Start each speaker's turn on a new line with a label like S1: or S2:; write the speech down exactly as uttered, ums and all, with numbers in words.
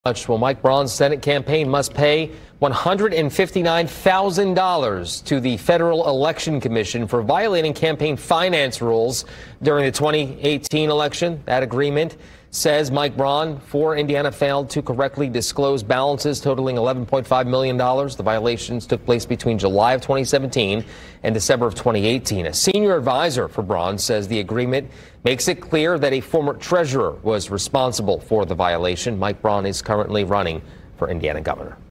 S1: Well, Mike Braun's Senate campaign must pay one hundred fifty-nine thousand dollars to the Federal Election Commission for violating campaign finance rules during the twenty eighteen election. That agreement says Mike Braun for Indiana failed to correctly disclose balances totaling eleven point five million dollars. The violations took place between July of twenty seventeen and December of twenty eighteen. A senior advisor for Braun says the agreement makes it clear that a former treasurer was responsible for the violation. Mike Braun is currently running for Indiana governor.